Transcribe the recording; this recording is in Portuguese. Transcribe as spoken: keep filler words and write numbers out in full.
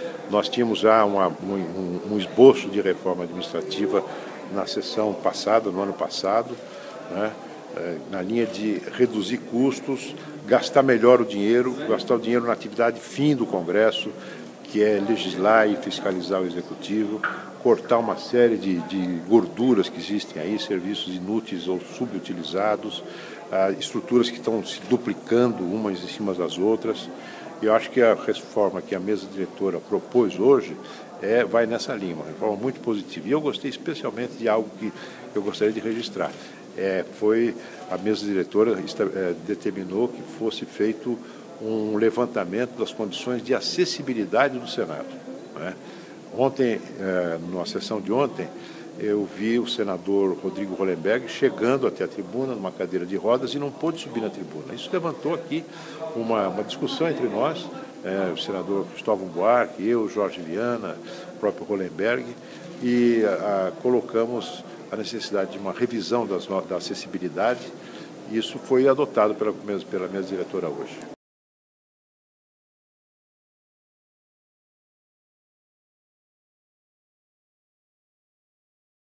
Nós tínhamos já uma, um, um esboço de reforma administrativa na sessão passada, no ano passado, né, na linha de reduzir custos, gastar melhor o dinheiro, gastar o dinheiro na atividade fim do Congresso, que é legislar e fiscalizar o Executivo, cortar uma série de, de gorduras que existem aí, serviços inúteis ou subutilizados, ah, estruturas que estão se duplicando umas em cima das outras. Eu acho que a reforma que a mesa diretora propôs hoje é, vai nessa linha, uma reforma muito positiva. E eu gostei especialmente de algo que eu gostaria de registrar. É, foi a mesa diretora é, determinou que fosse feito um levantamento das condições de acessibilidade do Senado, né? Ontem, é, na sessão de ontem, eu vi o senador Rodrigo Hollenberg chegando até a tribuna numa cadeira de rodas e não pôde subir na tribuna. Isso levantou aqui uma, uma discussão entre nós, é, o senador Cristóvão Buarque, eu, Jorge Viana, o próprio Hollenberg, e a, a, colocamos a necessidade de uma revisão das, da acessibilidade. Isso foi adotado pela, pela mesa diretora hoje.